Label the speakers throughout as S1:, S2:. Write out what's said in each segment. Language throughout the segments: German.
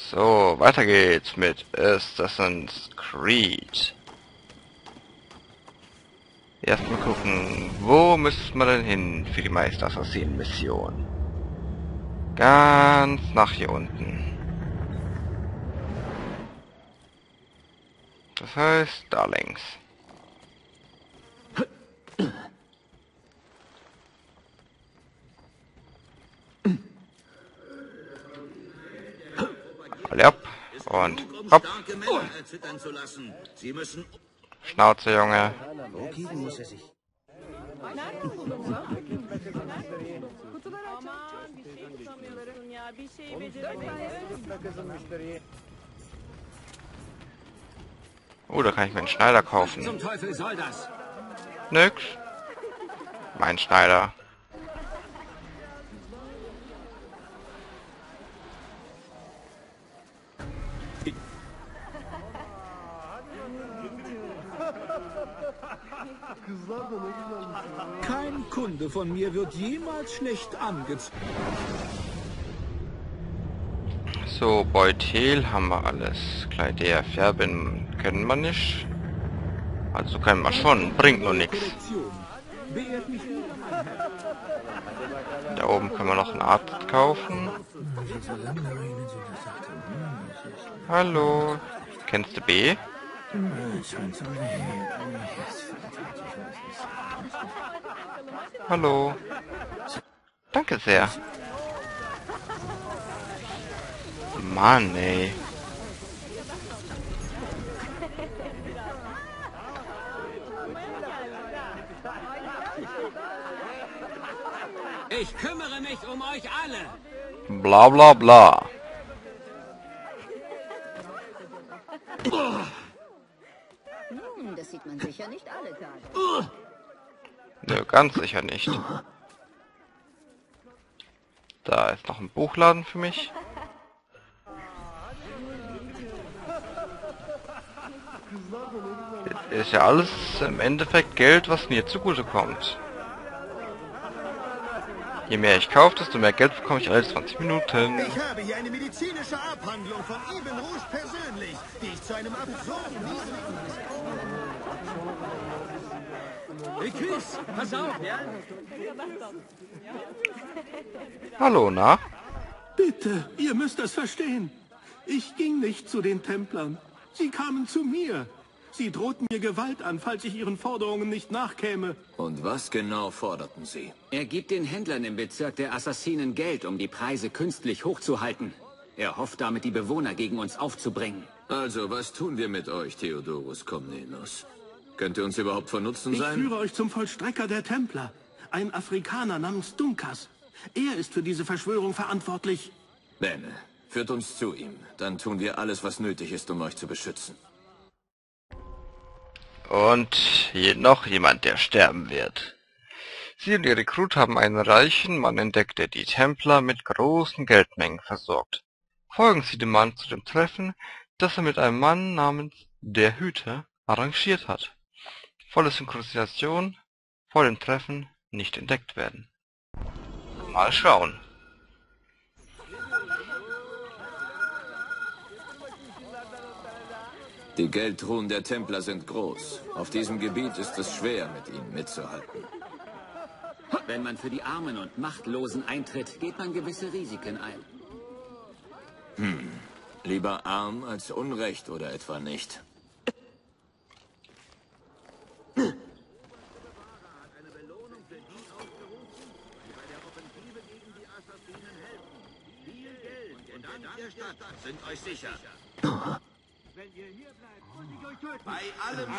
S1: So, weiter geht's mit Assassin's Creed. Erstmal gucken, wo müssen wir denn hin für die Meister-Assassinen-Mission? Ganz nach hier unten. Das heißt, da längs. Alle ab und hopp. Schnauze, Junge.
S2: Wogegen muss er sich?
S1: Oh, da kann ich mir einen Schneider kaufen.
S2: Zum Teufel soll das?
S1: Nix. Mein Schneider.
S3: Kein Kunde von mir wird jemals schlecht angezogen.
S1: So, Beutel haben wir alles. Kleider, Färben können wir nicht. Also können wir schon, bringt nur nichts. Da oben können wir noch einen Arzt kaufen. Hallo, kennst du B? Hallo. Danke sehr. Mann, ey.
S2: Ich kümmere mich um euch alle.
S1: Bla bla bla.
S4: Das sieht man sicher nicht alle Tage.
S1: Nö, ganz sicher nicht. Da ist noch ein Buchladen für mich. Jetzt ist ja alles im Endeffekt Geld, was mir zugute kommt. Je mehr ich kaufe, desto mehr Geld bekomme ich alle 20 Minuten.
S5: Ich habe hier eine medizinische Abhandlung von Ibn Rouge persönlich, die ich zu einem absurden...
S2: Hey Chris, pass auf, ja?
S1: Hallo, na?
S3: Bitte, ihr müsst das verstehen. Ich ging nicht zu den Templern. Sie kamen zu mir. Sie drohten mir Gewalt an, falls ich ihren Forderungen nicht nachkäme.
S6: Und was genau forderten Sie?
S2: Er gibt den Händlern im Bezirk der Assassinen Geld, um die Preise künstlich hochzuhalten. Er hofft damit, die Bewohner gegen uns aufzubringen.
S6: Also, was tun wir mit euch, Theodorus Komnenos? Könnt ihr uns überhaupt von Nutzen
S3: Ich
S6: sein?
S3: führe euch zum Vollstrecker der Templer. Ein Afrikaner namens Dunkas. Er ist für diese Verschwörung verantwortlich.
S6: Bene, führt uns zu ihm. Dann tun wir alles, was nötig ist, um euch zu beschützen.
S1: Und hier noch jemand, der sterben wird. Sie und ihr Rekrut haben einen reichen Mann entdeckt, der die Templer mit großen Geldmengen versorgt. Folgen Sie dem Mann zu dem Treffen, das er mit einem Mann namens der Hüter arrangiert hat. Volle Synchronisation, vor dem Treffen nicht entdeckt werden. Mal schauen.
S6: Die Geldtruhen der Templer sind groß. Auf diesem Gebiet ist es schwer, mit ihnen mitzuhalten.
S2: Wenn man für die Armen und Machtlosen eintritt, geht man gewisse Risiken ein.
S6: Lieber arm als Unrecht oder etwa nicht?
S5: Sind euch sicher. Wenn ihr hier bleibt, muss ich euch töten. Bei allem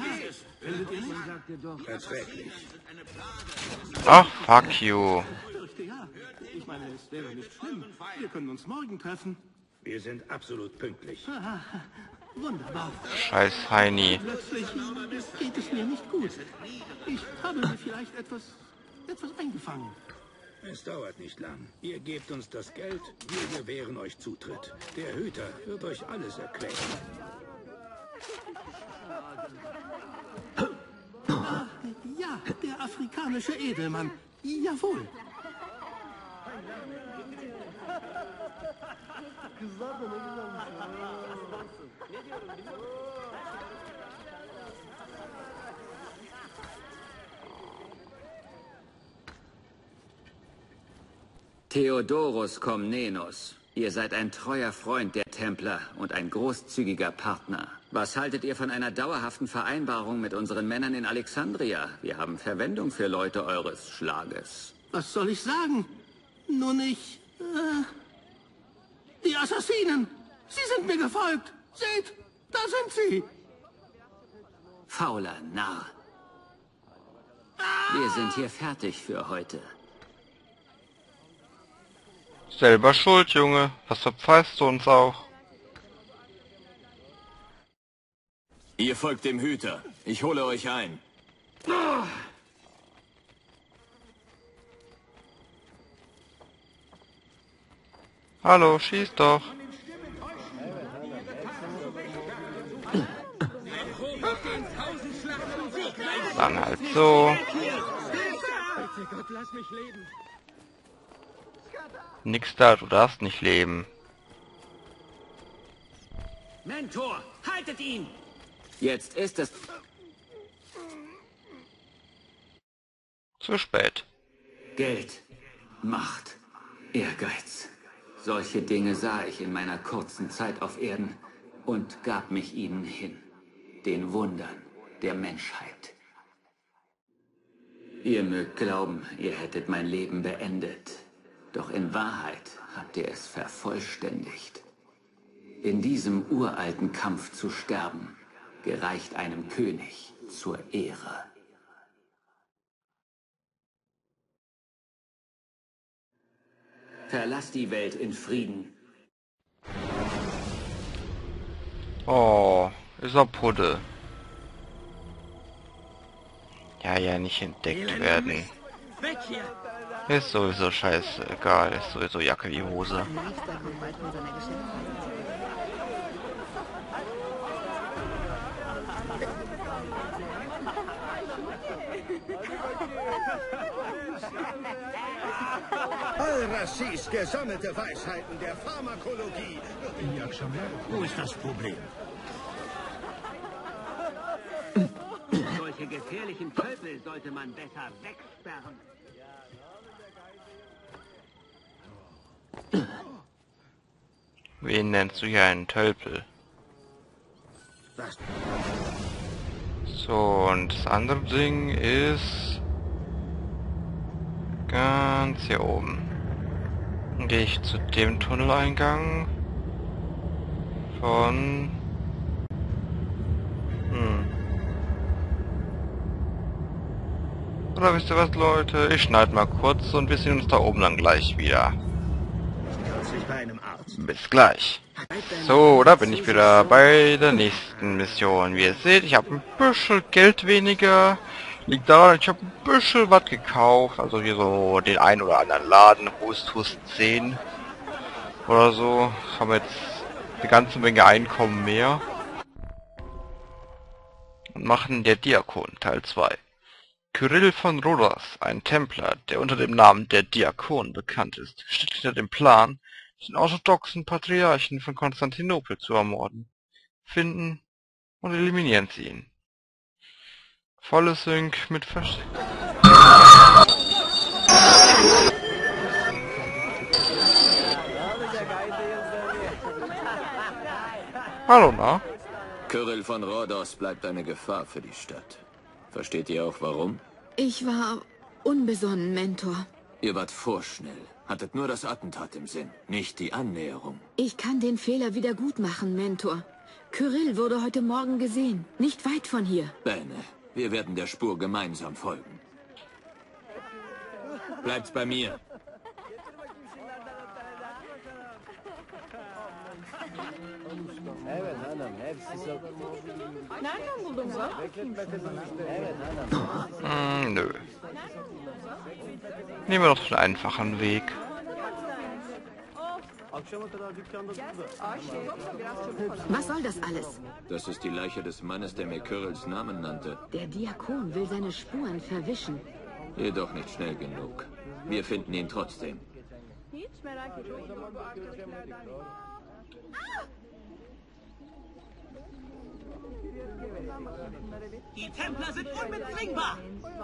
S5: erträglich.
S1: Ach, fuck you.
S3: Fürchte ja. Ich meine, es wäre nicht schlimm. Wir können uns morgen treffen.
S5: Wir sind absolut pünktlich.
S3: Wunderbar.
S1: Scheiß Heini.
S3: Plötzlich geht es mir nicht gut. Ich habe mir vielleicht etwas eingefangen.
S5: Es dauert nicht lang. Ihr gebt uns das Geld, wir gewähren euch Zutritt. Der Hüter wird euch alles erklären.
S3: Ja, der afrikanische Edelmann. Jawohl.
S2: Theodorus Komnenos, ihr seid ein treuer Freund der Templer und ein großzügiger Partner. Was haltet ihr von einer dauerhaften Vereinbarung mit unseren Männern in Alexandria? Wir haben Verwendung für Leute eures Schlages.
S3: Was soll ich sagen? Nur nicht... Die Assassinen! Sie sind mir gefolgt! Seht, da sind sie!
S2: Fauler Narr. Wir sind hier fertig für heute.
S1: Selber schuld, Junge. Was verpfeifst du uns auch?
S6: Ihr folgt dem Hüter. Ich hole euch ein.
S1: Hallo, schieß doch. Dann halt so. Nix da, du darfst nicht leben.
S2: Mentor, haltet ihn! Jetzt ist es...
S1: Zu spät.
S2: Geld, Macht, Ehrgeiz. Solche Dinge sah ich in meiner kurzen Zeit auf Erden und gab mich ihnen hin. Den Wundern der Menschheit. Ihr mögt glauben, ihr hättet mein Leben beendet. Doch in Wahrheit habt ihr es vervollständigt. In diesem uralten Kampf zu sterben, gereicht einem König zur Ehre. Verlass die Welt in Frieden.
S1: Oh, ist er Puddel. Ja, nicht entdeckt werden. Ist sowieso scheißegal, ist sowieso Jacke wie Hose.
S7: Al-Rashis gesammelte Weisheiten der Pharmakologie.
S3: Wo ist das Problem?
S2: Solche gefährlichen Tölpel sollte man besser wegsperren.
S1: Wen nennst du hier einen Tölpel? So, und das andere Ding ist ganz hier oben. Dann gehe ich zu dem Tunneleingang von... Oder wisst ihr was, Leute? Ich schneide mal kurz und wir sehen uns da oben dann gleich wieder. Bis gleich. So, da bin ich wieder bei der nächsten Mission. Wie ihr seht, ich habe ein bisschen Geld weniger. Liegt daran, ich habe ein bisschen was gekauft. Also hier so den einen oder anderen Laden. Hust 10 oder so. Haben jetzt eine ganze Menge Einkommen mehr. Und machen der Diakon Teil 2. Kyrill von Rhodos, ein Templer, der unter dem Namen der Diakon bekannt ist, steht hinter dem Plan, den orthodoxen Patriarchen von Konstantinopel zu ermorden. Finden und eliminieren sie ihn. Volle Sync mit Hallo, na?
S6: Kyrill von Rhodos bleibt eine Gefahr für die Stadt. Versteht ihr auch warum?
S8: Ich war unbesonnen, Mentor.
S6: Ihr wart vorschnell, hattet nur das Attentat im Sinn, nicht die Annäherung.
S8: Ich kann den Fehler wieder gut machen, Mentor. Kyrill wurde heute Morgen gesehen, nicht weit von hier.
S6: Bene, wir werden der Spur gemeinsam folgen. Bleibt bei mir.
S1: Nö. Nehmen wir doch den einfachen Weg.
S8: Was soll das alles?
S6: Das ist die Leiche des Mannes, der mir Kyrills Namen nannte.
S8: Der Diakon will seine Spuren verwischen.
S6: Jedoch nicht schnell genug. Wir finden ihn trotzdem.
S9: Die Templer sind unbezwingbar!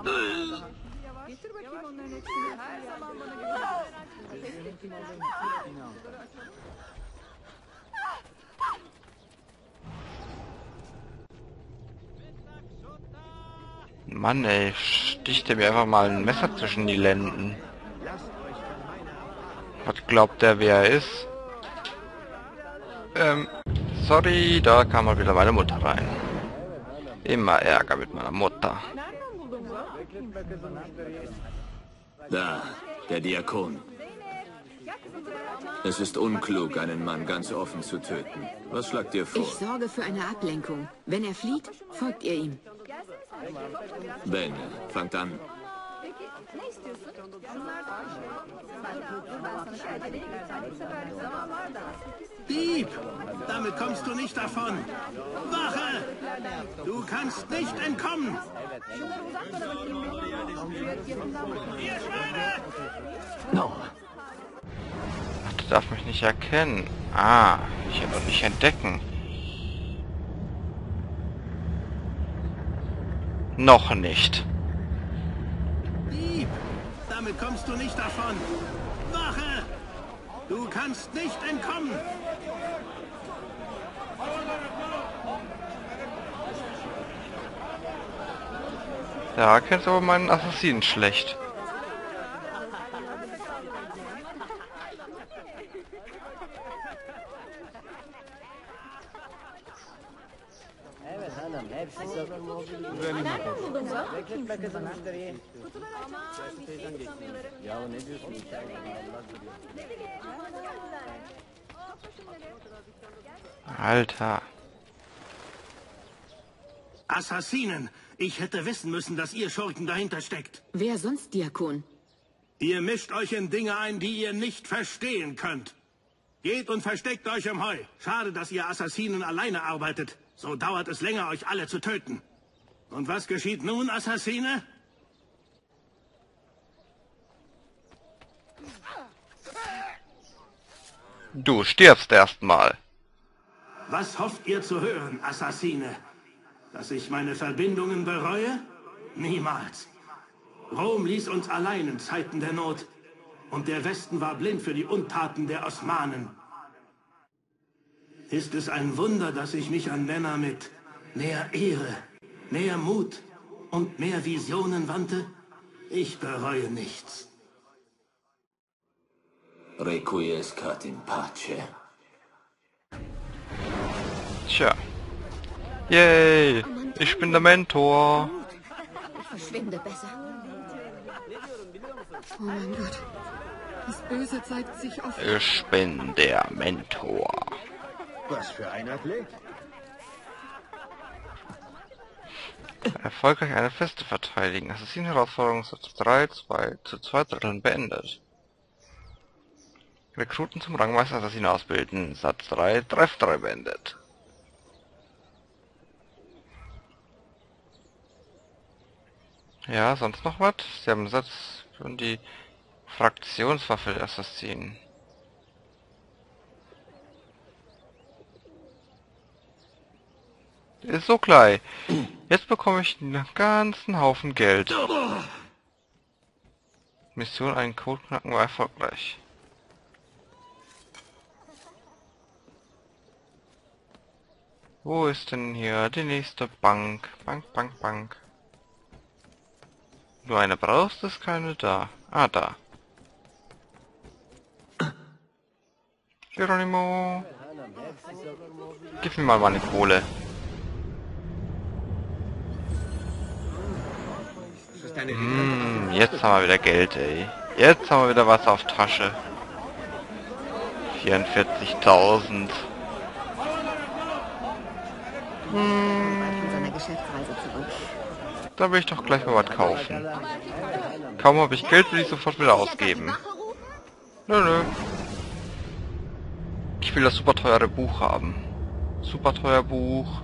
S1: Mann, ey, sticht er mir einfach mal ein Messer zwischen die Lenden. Was glaubt der, wer er ist? Sorry, da kam mal wieder meine Mutter rein. Immer Ärger mit meiner Mutter.
S6: Da, der Diakon. Es ist unklug, einen Mann ganz offen zu töten. Was schlagt ihr vor?
S8: Ich sorge für eine Ablenkung. Wenn er flieht, folgt ihr ihm.
S6: Bene, fangt an.
S3: Dieb! Damit kommst du nicht davon! Wache! Du kannst nicht entkommen! Ihr Schweine!
S6: No.
S1: Ach, der darf mich nicht erkennen. Ah, ich kann doch nicht entdecken. Noch nicht.
S3: Dieb! Damit kommst du nicht davon! Wache! Du kannst nicht entkommen!
S1: Da kennst du aber meinen Assassinen schlecht. Alter.
S3: Assassinen! Ich hätte wissen müssen, dass ihr Schurken dahinter steckt.
S8: Wer sonst, Diakon?
S3: Ihr mischt euch in Dinge ein, die ihr nicht verstehen könnt. Geht und versteckt euch im Heu. Schade, dass ihr Assassinen alleine arbeitet. So dauert es länger, euch alle zu töten. Und was geschieht nun, Assassine?
S1: Du stirbst erstmal.
S3: Was hofft ihr zu hören, Assassine? Dass ich meine Verbindungen bereue? Niemals. Rom ließ uns allein in Zeiten der Not. Und der Westen war blind für die Untaten der Osmanen. Ist es ein Wunder, dass ich mich an Männer mit mehr Ehre, mehr Mut und mehr Visionen wandte? Ich bereue nichts.
S6: Requiescat in pace.
S1: Tja. Yay! Ich bin der Mentor.
S8: Verschwinde besser. Oh mein Gott. Das Böse zeigt sich oft.
S1: Ich bin der Mentor.
S7: Was für ein Athlet.
S1: Erfolgreich eine Feste verteidigen. Assassin-Herausforderung Satz 3, 2 zu 2 Dritteln beendet. Rekruten zum Rangmeister Assassinen ausbilden. Satz 3, 3 beendet. Ja, sonst noch was? Sie haben einen Satz für die Fraktionswaffe der Assassinen. Ist so klein. Jetzt bekomme ich einen ganzen Haufen Geld. Mission einen Code knacken war erfolgreich. Wo ist denn hier die nächste Bank? Bank. Du eine brauchst, ist keine da. Ah, da. Geronimo. Gib mir mal meine Kohle. Jetzt haben wir wieder Geld, ey. Jetzt haben wir wieder was auf Tasche. 44.000. Da will ich doch gleich mal was kaufen. Kaum habe ich Geld, will ich sofort wieder ausgeben. Nö. Ich will das super teure Buch haben. Super teuer Buch.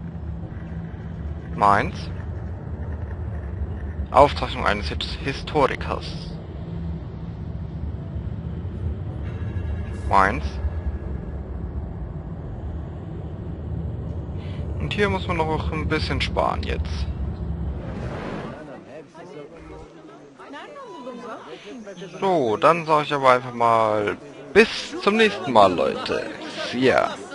S1: Meins. Aufzeichnung eines Historikers. Meins. Und hier muss man noch ein bisschen sparen jetzt. So, dann sage ich aber einfach mal bis zum nächsten Mal, Leute. See ya.